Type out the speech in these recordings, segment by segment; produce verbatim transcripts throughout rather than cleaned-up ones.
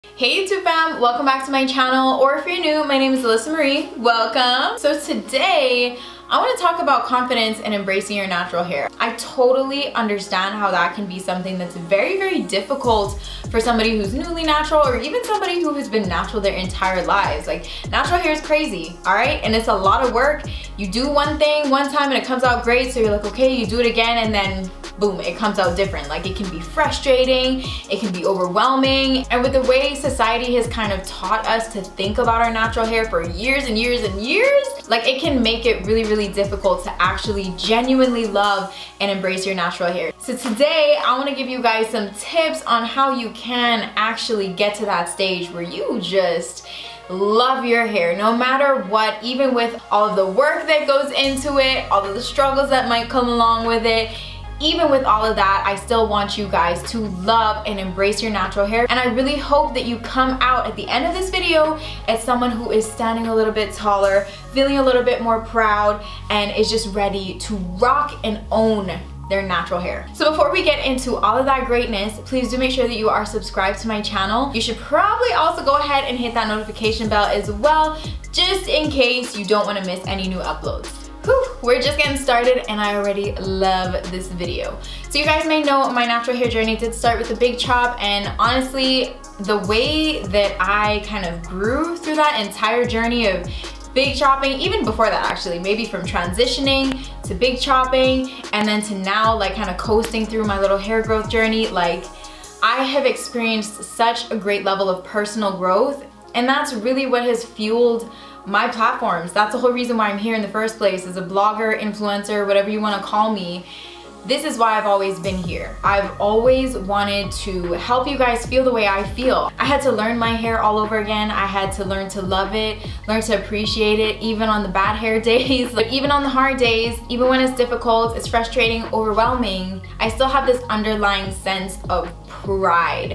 Hey YouTube fam, welcome back to my channel, or if you're new, my name is Alyssa Marie. Welcome. So today I want to talk about confidence and embracing your natural hair. I totally understand how that can be something that's very, very difficult for somebody who's newly natural, or even somebody who has been natural their entire lives. Like, natural hair is crazy, all right? And it's a lot of work. You do one thing one time and it comes out great, so you're like, okay, you do it again, and then boom, it comes out different. Like, it can be frustrating, it can be overwhelming. And with the way society has kind of taught us to think about our natural hair for years and years and years, like, it can make it really, really difficult to actually genuinely love and embrace your natural hair. So today, I wanna give you guys some tips on how you can actually get to that stage where you just love your hair no matter what, even with all of the work that goes into it, all of the struggles that might come along with it. Even with all of that, I still want you guys to love and embrace your natural hair. And I really hope that you come out at the end of this video as someone who is standing a little bit taller, feeling a little bit more proud, and is just ready to rock and own their natural hair. So before we get into all of that greatness, please do make sure that you are subscribed to my channel. You should probably also go ahead and hit that notification bell as well, just in case you don't want to miss any new uploads. Whew, we're just getting started and I already love this video. So you guys may know my natural hair journey did start with a big chop, and honestly, the way that I kind of grew through that entire journey of big chopping, even before that actually, maybe from transitioning to big chopping and then to now, like, kind of coasting through my little hair growth journey, like, I have experienced such a great level of personal growth, and that's really what has fueled my platforms. That's the whole reason why I'm here in the first place, as a blogger, influencer, whatever you want to call me. This is why I've always been here. I've always wanted to help you guys feel the way I feel. I had to learn my hair all over again. I had to learn to love it, learn to appreciate it, even on the bad hair days, like even on the hard days, even when it's difficult, it's frustrating, overwhelming, I still have this underlying sense of pride.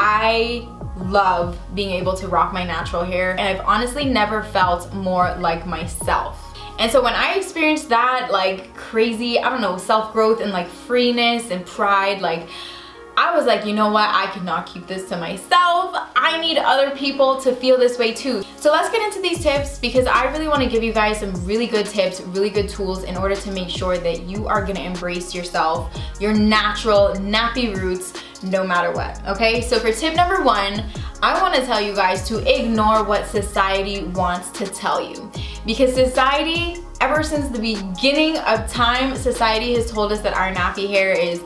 I love being able to rock my natural hair, and I've honestly never felt more like myself. And so when I experienced that, like, crazy, I don't know, self-growth and like freeness and pride, like, I was like, you know what, I cannot keep this to myself. I need other people to feel this way too. So let's get into these tips, because I really want to give you guys some really good tips, really good tools in order to make sure that you are going to embrace yourself, your natural nappy roots, no matter what. Okay, so for tip number one, I want to tell you guys to ignore what society wants to tell you, because society, ever since the beginning of time, society has told us that our nappy hair is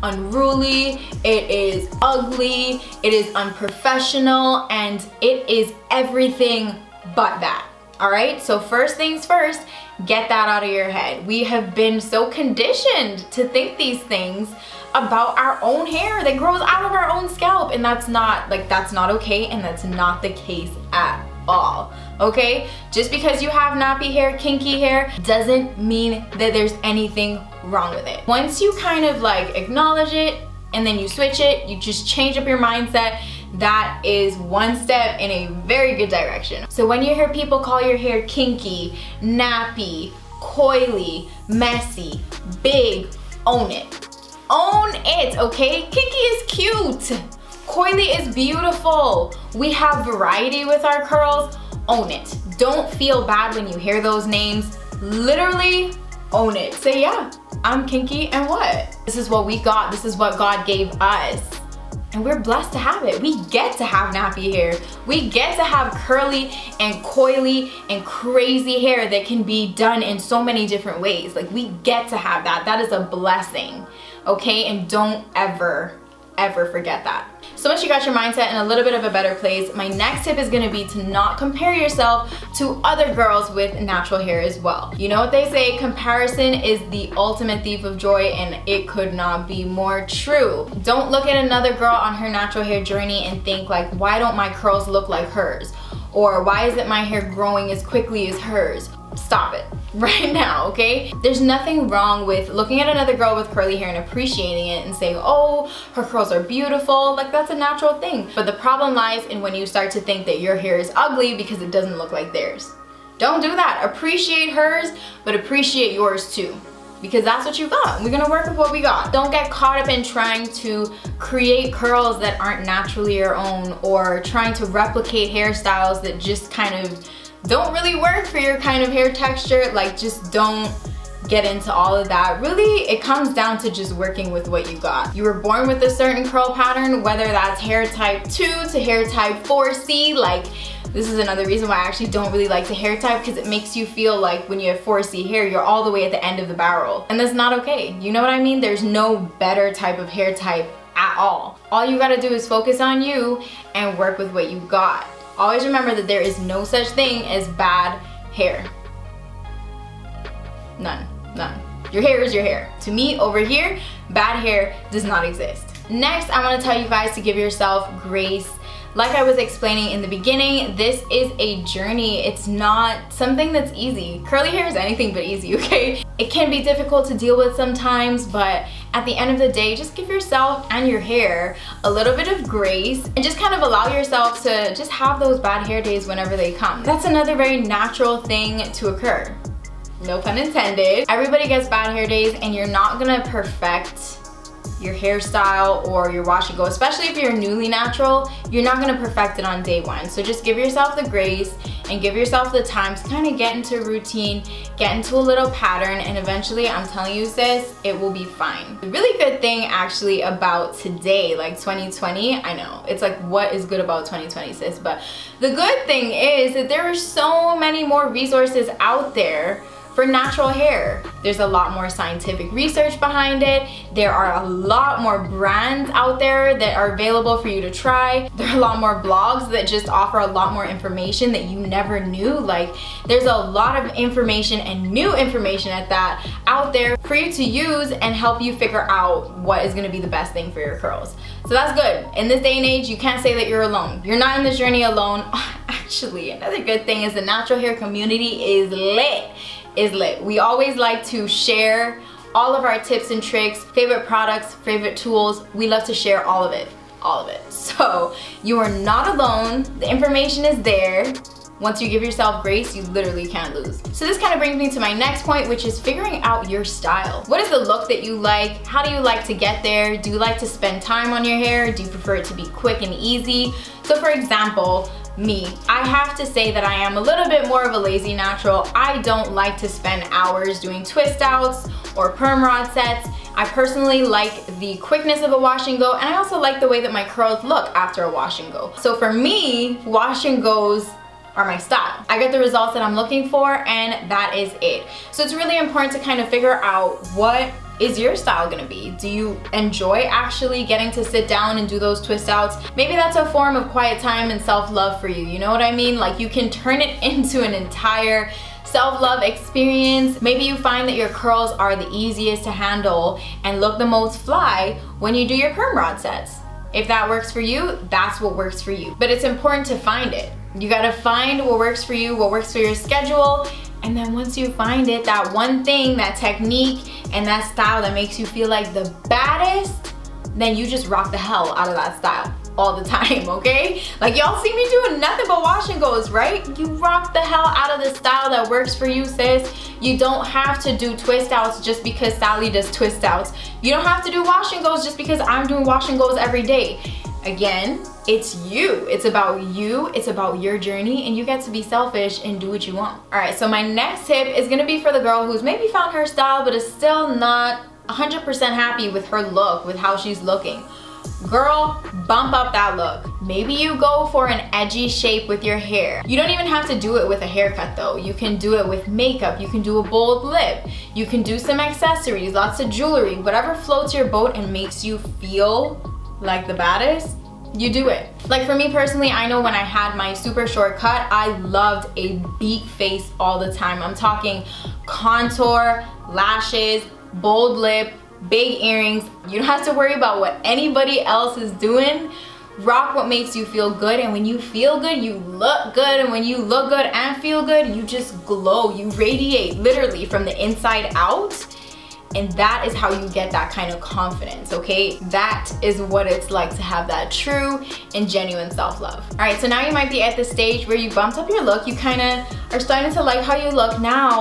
unruly, it is ugly, it is unprofessional, and it is everything but that. All right, so first things first, get that out of your head. We have been so conditioned to think these things about our own hair that grows out of our own scalp, and that's not, like, that's not okay, and that's not the case at all. Okay, just because you have nappy hair, kinky hair, doesn't mean that there's anything wrong with it. Once you kind of like acknowledge it and then you switch it, you just change up your mindset, that is one step in a very good direction. So when you hear people call your hair kinky, nappy, coily, messy, big, own it. Own it, okay? Kinky is cute. Coily is beautiful. We have variety with our curls. Own it. Don't feel bad when you hear those names. Literally own it. Say, yeah, I'm kinky, and what? This is what we got. This is what God gave us. And we're blessed to have it. We get to have nappy hair. We get to have curly and coily and crazy hair that can be done in so many different ways. Like, we get to have that. That is a blessing, okay? And don't ever, ever forget that. So once you got your mindset in a little bit of a better place, my next tip is gonna be to not compare yourself to other girls with natural hair as well. You know what they say, comparison is the ultimate thief of joy, and it could not be more true. Don't look at another girl on her natural hair journey and think like, why don't my curls look like hers? Or why isn't my hair growing as quickly as hers? Stop it right now, okay? There's nothing wrong with looking at another girl with curly hair and appreciating it and saying, oh, her curls are beautiful. Like, that's a natural thing. But the problem lies in when you start to think that your hair is ugly because it doesn't look like theirs. Don't do that. Appreciate hers, but appreciate yours too. because that's what you got. We're gonna work with what we got. Don't get caught up in trying to create curls that aren't naturally your own, or trying to replicate hairstyles that just kind of don't really work for your kind of hair texture. Like, just don't get into all of that. Really, it comes down to just working with what you got. You were born with a certain curl pattern, whether that's hair type two to hair type four C. Like, this is another reason why I actually don't really like to hair type, because it makes you feel like when you have four C hair, you're all the way at the end of the barrel. And that's not okay. You know what I mean? There's no better type of hair type at all. All you gotta do is focus on you and work with what you got. Always remember that there is no such thing as bad hair. None, none. Your hair is your hair. To me, over here, bad hair does not exist. Next, I wanna tell you guys to give yourself grace. Like I was explaining in the beginning, this is a journey. It's not something that's easy. Curly hair is anything but easy, okay? It can be difficult to deal with sometimes, but at the end of the day, just give yourself and your hair a little bit of grace and just kind of allow yourself to just have those bad hair days whenever they come. That's another very natural thing to occur. No pun intended. Everybody gets bad hair days, and you're not gonna perfect your hairstyle or your wash and go, especially if you're newly natural. You're not gonna perfect it on day one. So just give yourself the grace and give yourself the time to kind of get into a routine, get into a little pattern, and eventually, I'm telling you sis, it will be fine. The really good thing actually about today, like twenty twenty, I know, it's like, what is good about twenty twenty, sis? But the good thing is that there are so many more resources out there for natural hair. There's a lot more scientific research behind it. There are a lot more brands out there that are available for you to try. There are a lot more blogs that just offer a lot more information that you never knew. Like, there's a lot of information, and new information at that, out there for you to use and help you figure out what is gonna be the best thing for your curls. So that's good. In this day and age, you can't say that you're alone. You're not in this journey alone. Actually, another good thing is the natural hair community is lit. is lit. We always like to share all of our tips and tricks, favorite products, favorite tools. We love to share all of it, all of it. So you are not alone. The information is there. Once you give yourself grace, you literally can't lose. So this kind of brings me to my next point, which is figuring out your style. What is the look that you like? How do you like to get there? Do you like to spend time on your hair? Do you prefer it to be quick and easy? So for example, me, I have to say that I am a little bit more of a lazy natural. I don't like to spend hours doing twist outs or perm rod sets. I personally like the quickness of a wash and go, and I also like the way that my curls look after a wash and go. So for me, wash and goes are my style. I get the results that I'm looking for, and that is it. So it's really important to kind of figure out, what is your style gonna be? Do you enjoy actually getting to sit down and do those twist outs? Maybe that's a form of quiet time and self-love for you, you know what I mean? Like, you can turn it into an entire self-love experience. Maybe you find that your curls are the easiest to handle and look the most fly when you do your perm rod sets. If that works for you, that's what works for you. But it's important to find it. You gotta find what works for you, what works for your schedule, and then once you find it, that one thing, that technique, and that style that makes you feel like the baddest, then you just rock the hell out of that style all the time, okay? Like, y'all see me doing nothing but wash and goes, right? You rock the hell out of the style that works for you, sis. You don't have to do twist outs just because Sally does twist outs. You don't have to do wash and goes just because I'm doing wash and goes every day. Again, it's you. It's about you. It's about your journey, and you get to be selfish and do what you want. All right, so my next tip is gonna be for the girl who's maybe found her style but is still not one hundred percent happy with her look, with how she's looking. Girl, bump up that look. Maybe you go for an edgy shape with your hair. You don't even have to do it with a haircut though. You can do it with makeup. You can do a bold lip. You can do some accessories, lots of jewelry, whatever floats your boat and makes you feel like the baddest, you do it. Like for me personally, I know when I had my super short cut, I loved a beak face all the time. I'm talking contour, lashes, bold lip, big earrings. You don't have to worry about what anybody else is doing. Rock what makes you feel good, and when you feel good, you look good, and when you look good and feel good, you just glow. You radiate literally from the inside out. And that is how you get that kind of confidence, okay? That is what it's like to have that true and genuine self-love. All right, so now you might be at the stage where you bumped up your look. You kind of are starting to like how you look. Now,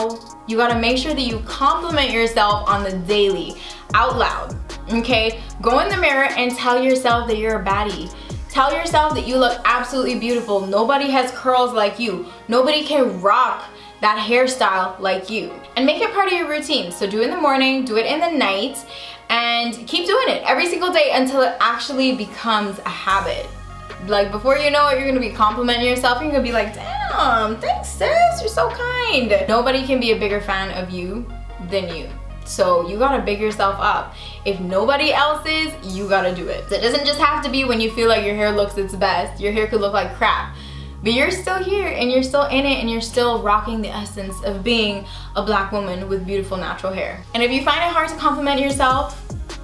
You gotta make sure that you compliment yourself on the daily, out loud, okay? Go in the mirror and tell yourself that you're a baddie. Tell yourself that you look absolutely beautiful. Nobody has curls like you. Nobody can rock that hairstyle like you. And make it part of your routine. So do it in the morning, do it in the night, and keep doing it every single day until it actually becomes a habit. Like before you know it, you're gonna be complimenting yourself. You're gonna be like, damn, thanks sis, you're so kind. Nobody can be a bigger fan of you than you. So you gotta big yourself up. If nobody else is, you gotta do it. So it doesn't just have to be when you feel like your hair looks its best. Your hair could look like crap, but you're still here and you're still in it and you're still rocking the essence of being a black woman with beautiful natural hair. And if you find it hard to compliment yourself,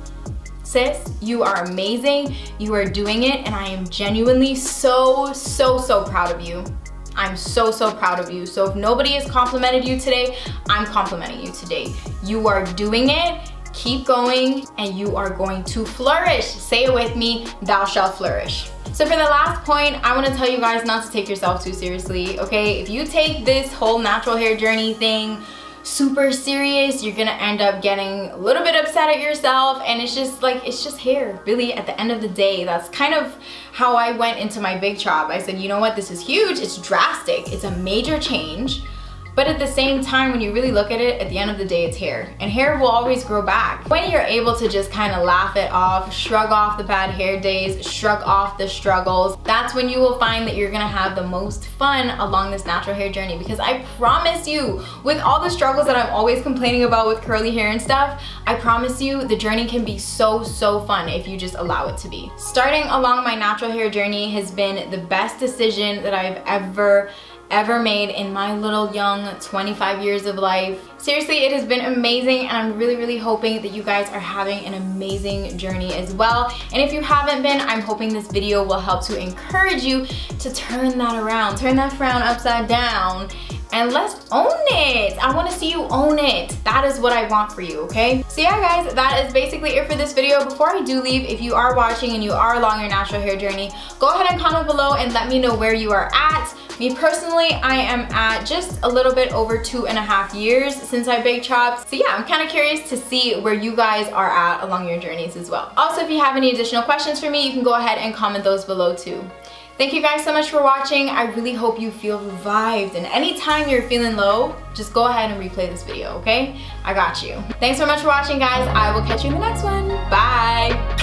sis, you are amazing. You are doing it, and I am genuinely so, so, so proud of you. I'm so, so proud of you. So if nobody has complimented you today, I'm complimenting you today. You are doing it, keep going, and you are going to flourish. Say it with me, thou shalt flourish. So for the last point, I wanna tell you guys not to take yourself too seriously, okay? If you take this whole natural hair journey thing super serious, you're gonna end up getting a little bit upset at yourself, and it's just like, it's just hair, really, at the end of the day. That's kind of how I went into my big chop. I said, you know what, this is huge, it's drastic, it's a major change, but at the same time, when you really look at it, at the end of the day, it's hair, and hair will always grow back. When you're able to just kind of laugh it off, shrug off the bad hair days, shrug off the struggles, that's when you will find that you're gonna have the most fun along this natural hair journey. Because I promise you, with all the struggles that I'm always complaining about with curly hair and stuff, I promise you the journey can be so, so fun if you just allow it to be. Starting along my natural hair journey has been the best decision that I've ever ever made in my little young twenty-five years of life. Seriously, it has been amazing, and I'm really, really hoping that you guys are having an amazing journey as well. And if you haven't been, I'm hoping this video will help to encourage you to turn that around, turn that frown upside down, and let's own it. I wanna see you own it. That is what I want for you, okay? So yeah, guys, that is basically it for this video. Before I do leave, if you are watching and you are along your natural hair journey, go ahead and comment below and let me know where you are at. Me personally, I am at just a little bit over two and a half years since I big chopped. So yeah, I'm kind of curious to see where you guys are at along your journeys as well. Also, if you have any additional questions for me, you can go ahead and comment those below too. Thank you guys so much for watching. I really hope you feel revived, and anytime you're feeling low, just go ahead and replay this video, okay? I got you. Thanks so much for watching, guys. I will catch you in the next one. Bye.